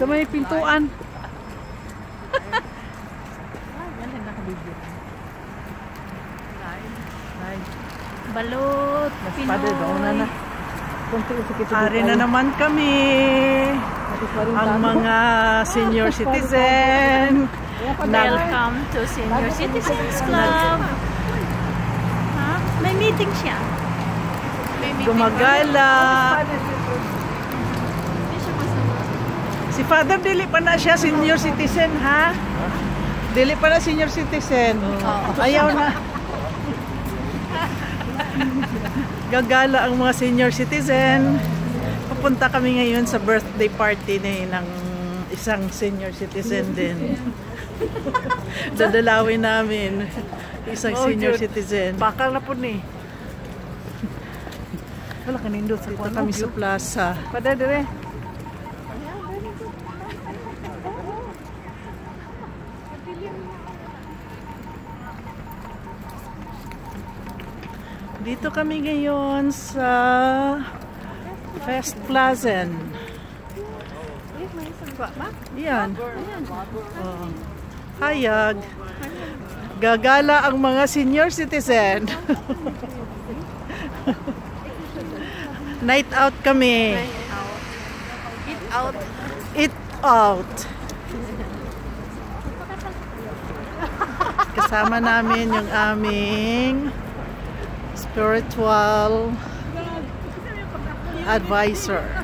Sa may pintuan. Balot, Pinoy. Ari na naman kami. Ang mga senior citizen. Welcome to Senior Citizens Club. May meeting siya. Gumagala. Si Father, dili pa na siya senior citizen, ha? Dili pa na senior citizen. Ayaw na. Gagala ang mga senior citizen. Papunta kami ngayon sa birthday party ng isang senior citizen din. Dadalawin namin isang senior citizen. Bakal na po ni. Wala kanindot sa dito kami sa plaza. Pada dire. Dito kami ngayon sa Fest Plaza. Yan. Oh. Hayag. Gagala ang mga senior citizen. Night out kami. Eat out. Eat out. Kasama namin yung aming spiritual advisor.